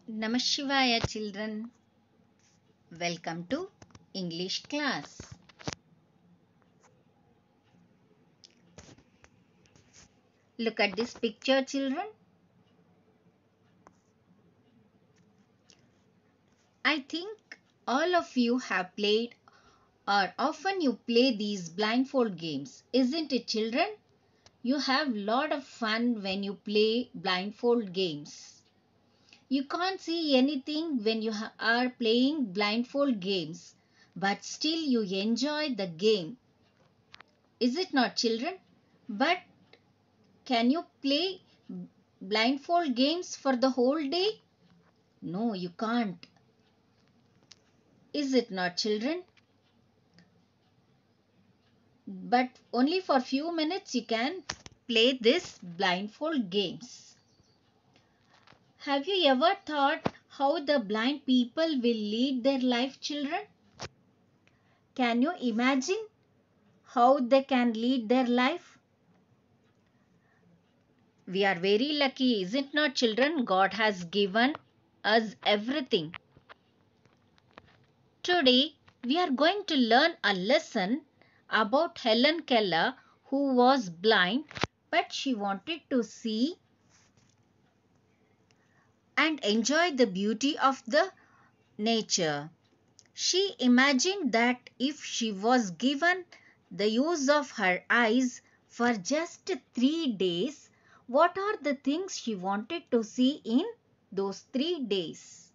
Namashivaya children, welcome to English class. Look at this picture children. I think all of you have played or often you play these blindfold games, isn't it children? You have lot of fun when you play blindfold games. You can't see anything when you are playing blindfold games, but still you enjoy the game. Is it not children? But can you play blindfold games for the whole day? No, you can't. Is it not, children? But only for few minutes you can play this blindfold games. Have you ever thought how the blind people will lead their life, children? Can you imagine how they can lead their life? We are very lucky, is it not, children? God has given us everything. Today, we are going to learn a lesson about Helen Keller, who was blind but she wanted to see and enjoy the beauty of the nature. She imagined that if she was given the use of her eyes for just 3 days, what are the things she wanted to see in those 3 days?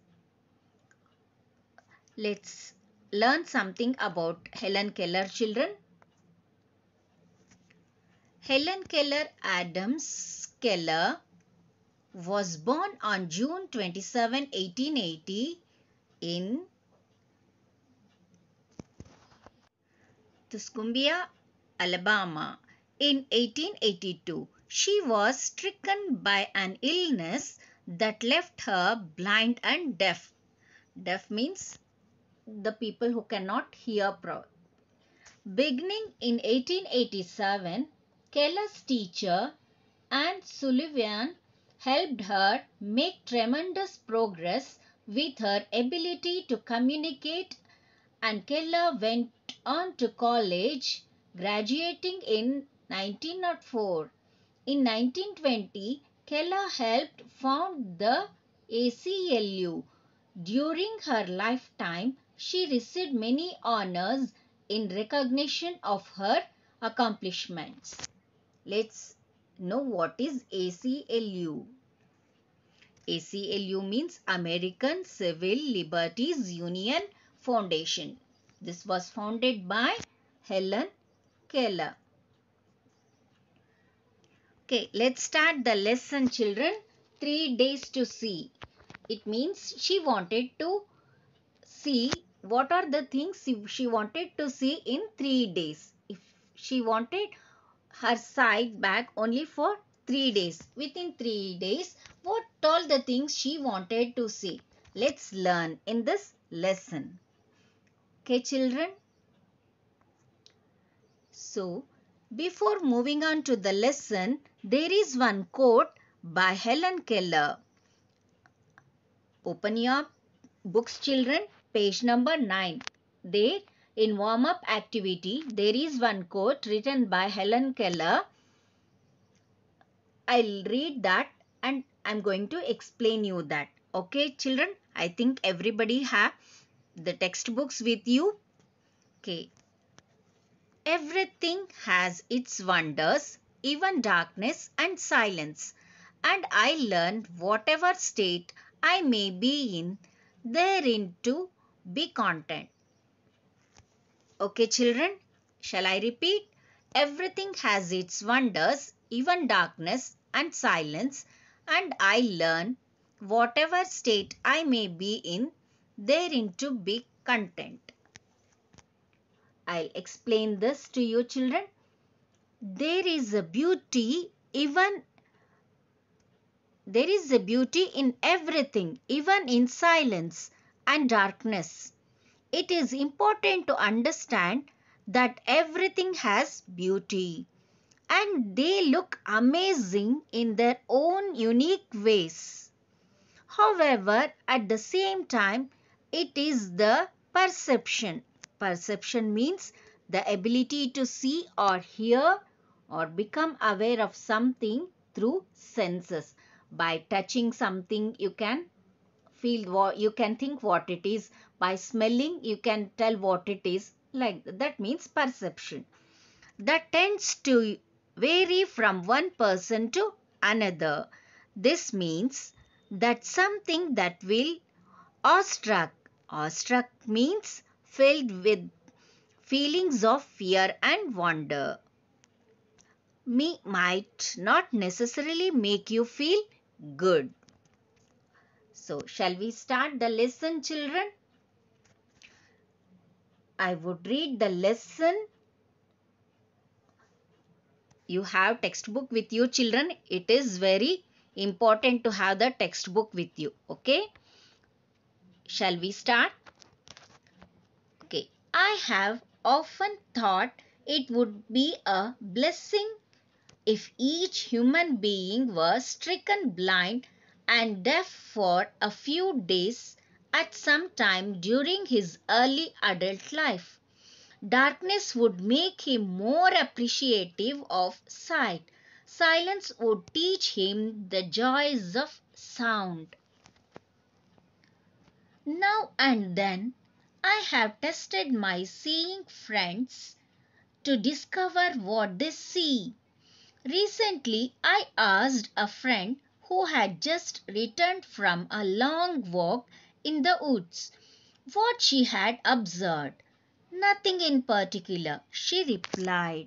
Let's learn something about Helen Keller, children. Helen Keller Adams Keller was born on June 27, 1880 in Tuscumbia, Alabama. In 1882, she was stricken by an illness that left her blind and deaf. Deaf means the people who cannot hear properly. Beginning in 1887, Keller's teacher Anne Sullivan helped her make tremendous progress with her ability to communicate, and Keller went on to college, graduating in 1904. In 1920, Keller helped found the ACLU. During her lifetime, she received many honors in recognition of her accomplishments. Let's know what is ACLU. ACLU means American Civil Liberties Union Foundation. This was founded by Helen Keller. Okay, let's start the lesson, children. 3 days to see. It means she wanted to see what are the things she wanted to see in 3 days. If she wanted her sight back only for 3 days. Within 3 days, what all the things she wanted to see? Let's learn in this lesson. Okay, children? So, before moving on to the lesson, there is one quote by Helen Keller. Open your books, children, page number 9. There, in warm-up activity, there is one quote written by Helen Keller. I'll read that and I'm going to explain you that. Okay, children? I think everybody have the textbooks with you. Okay. Everything has its wonders, even darkness and silence. And I learned whatever state I may be in, therein to be content. Okay, children? Shall I repeat? Everything has its wonders, even darkness and silence, and I learn whatever state I may be in, therein to be content. I'll explain this to you, children. There is a beauty in everything, even in silence and darkness. It is important to understand that everything has beauty and they look amazing in their own unique ways. However, at the same time, it is the perception. Perception means the ability to see or hear or become aware of something through senses. By touching something, you can feel what you can think what it is. By smelling, you can tell what it is. Like that means perception. That tends to vary from one person to another. This means that something that will awestruck. Awestruck means filled with feelings of fear and wonder. Me might not necessarily make you feel good. So, shall we start the lesson, children? I would read the lesson. You have textbook with you, children. It is very important to have the textbook with you. Okay? Shall we start? Okay. I have often thought it would be a blessing if each human being was stricken blind and deaf for a few days at some time during his early adult life. Darkness would make him more appreciative of sight. Silence would teach him the joys of sound. Now and then, I have tested my seeing friends to discover what they see. Recently, I asked a friend who had just returned from a long walk in the woods what she had observed. Nothing in particular, she replied.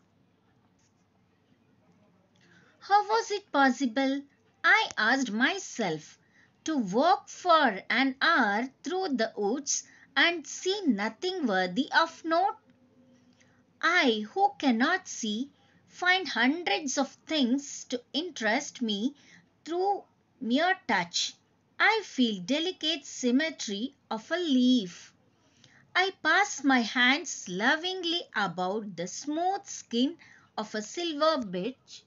How was it possible, I asked myself, to walk for an hour through the woods and see nothing worthy of note? I, who cannot see, find hundreds of things to interest me through mere touch. I feel delicate symmetry of a leaf. I pass my hands lovingly about the smooth skin of a silver birch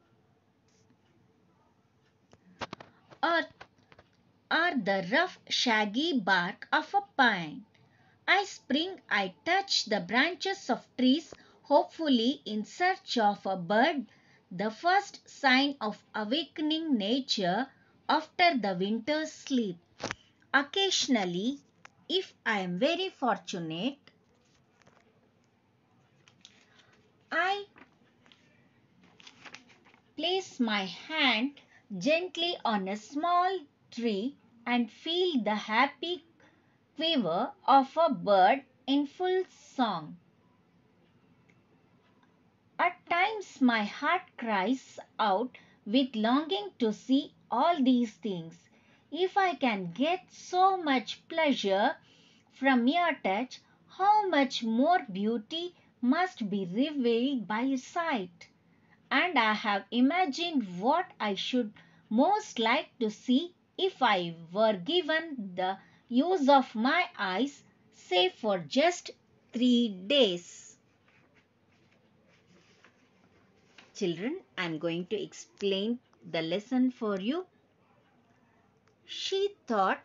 or, or the rough shaggy bark of a pine. I touch the branches of trees, hopefully in search of a bird, the first sign of awakening nature after the winter's sleep. Occasionally, if I am very fortunate, I place my hand gently on a small tree and feel the happy quiver of a bird in full song. At times my heart cries out with longing to see all these things. If I can get so much pleasure from mere touch, how much more beauty must be revealed by sight? And I have imagined what I should most like to see if I were given the use of my eyes, say for just 3 days. Children, I am going to explain the lesson for you. She thought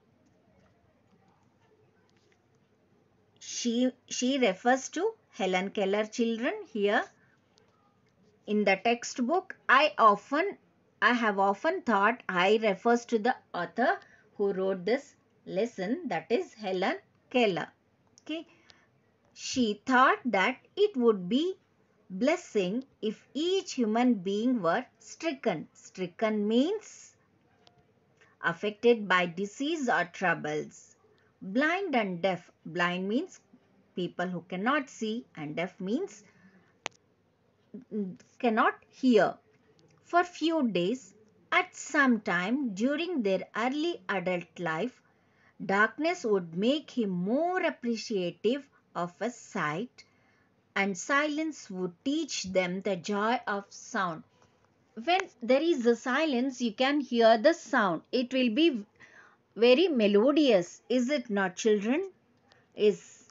she refers to Helen Keller, children, here in the textbook. I have often thought I refers to the author who wrote this lesson, that is Helen Keller. Okay. She thought that it would be blessing if each human being were stricken. Stricken means affected by disease or troubles. Blind and deaf. Blind means people who cannot see, and deaf means cannot hear. For few days at some time during their early adult life, darkness would make him more appreciative of a sight, and silence would teach them the joy of sound. When there is a silence, you can hear the sound. It will be very melodious, is it not, children? Is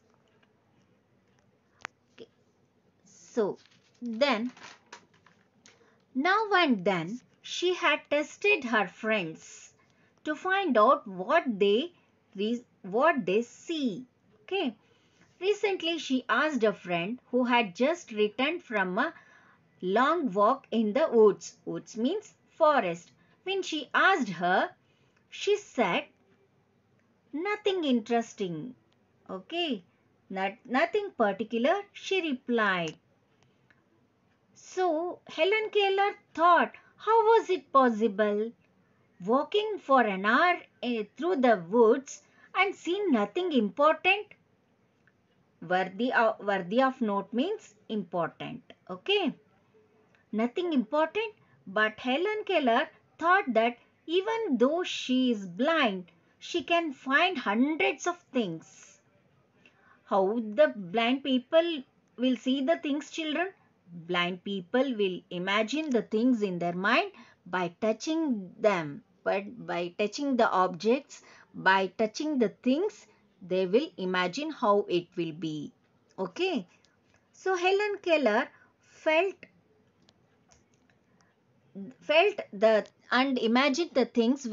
okay. So then, now and then, she had tested her friends to find out what they see. Okay. Recently, she asked a friend who had just returned from a long walk in the woods. Woods means forest. When she asked her, she said, nothing interesting. Okay, nothing particular, she replied. So Helen Keller thought, how was it possible? Walking for an hour through the woods and seeing nothing important? Worthy of note means important. Okay, nothing important. But Helen Keller thought that even though she is blind, she can find hundreds of things. How the blind people will see the things, children? Blind people will imagine the things in their mind by touching them. But by touching the objects, by touching the things, they will imagine how it will be. Okay. So Helen Keller felt the and imagined the things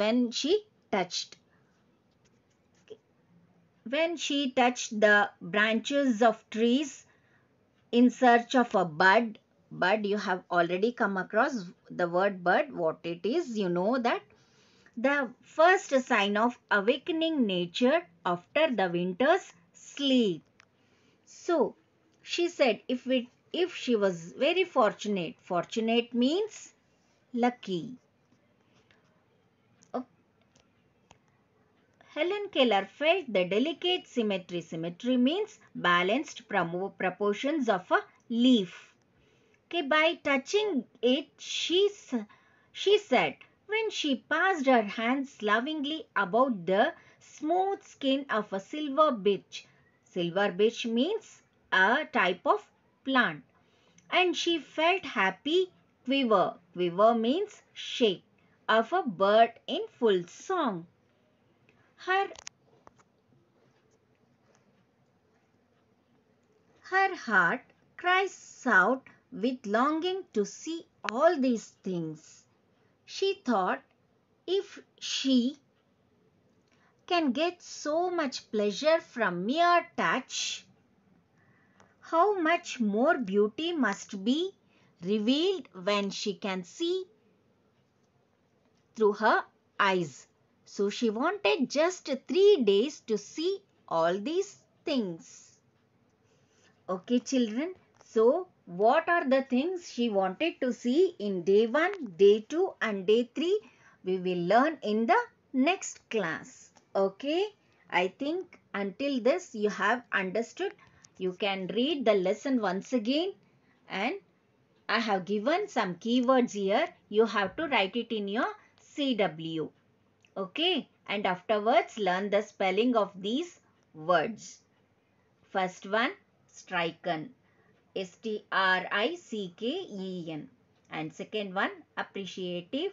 when she touched the branches of trees in search of a bud. Bud, you have already come across the word bud, what it is, you know that. The first sign of awakening nature after the winter's sleep. So, she said if she was very fortunate, fortunate means lucky. Oh, Helen Keller felt the delicate symmetry. Symmetry means balanced proportions of a leaf. Okay, by touching it, she said, when she passed her hands lovingly about the smooth skin of a silver birch. Silver birch means a type of plant. And she felt happy quiver. Quiver means shake of a bird in full song. Her, her heart cries out with longing to see all these things. She thought, if she can get so much pleasure from mere touch, how much more beauty must be revealed when she can see through her eyes. So she wanted just 3 days to see all these things. Okay, children. So, what are the things she wanted to see in day 1, day 2 and day 3? We will learn in the next class. Okay. I think until this you have understood. You can read the lesson once again, and I have given some keywords here. You have to write it in your CW. Okay. And afterwards learn the spelling of these words. First one, stricken. Stricken. And second one, appreciative.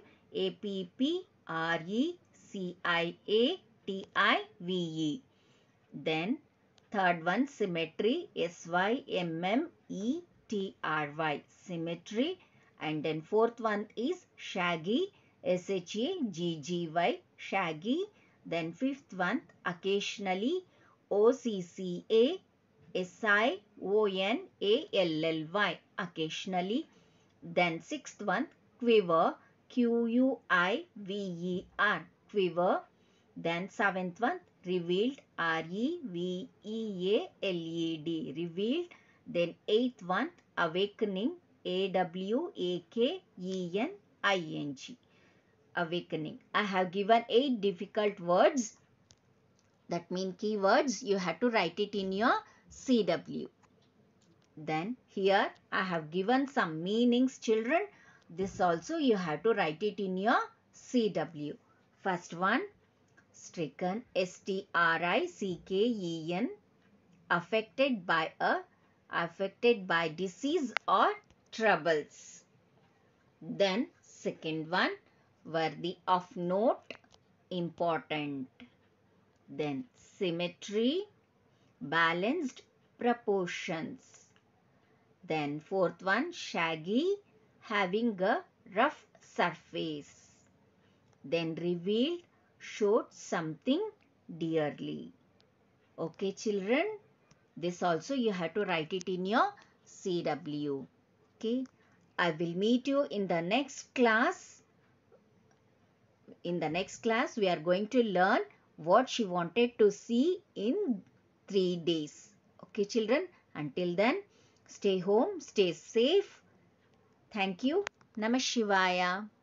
Appreciative. Then third one, symmetry. Symmmetry. Symmetry. And then fourth one is shaggy. Shagggy. Shaggy. Then fifth one, occasionally. OCCA. SIONALLY, occasionally. Then sixth one, quiver, QUIVER, quiver. Then seventh one, revealed, REVEALED, revealed. Then eighth one, awakening, AWAKENING, awakening. I have given 8 difficult words, that mean keywords. You have to write it in your CW. Then here I have given some meanings, children. This also you have to write it in your CW. First one, stricken, STRICKEN, affected by disease or troubles. Then second one, worthy of note, important. Then symmetry, balanced proportions. Then fourth one, shaggy, having a rough surface. Then revealed, showed something dearly. Okay, children, this also you have to write it in your CW. Okay, I will meet you in the next class. In the next class, we are going to learn what she wanted to see in 3 days. Okay, children, until then, stay home, stay safe. Thank you. Namah Shivaya.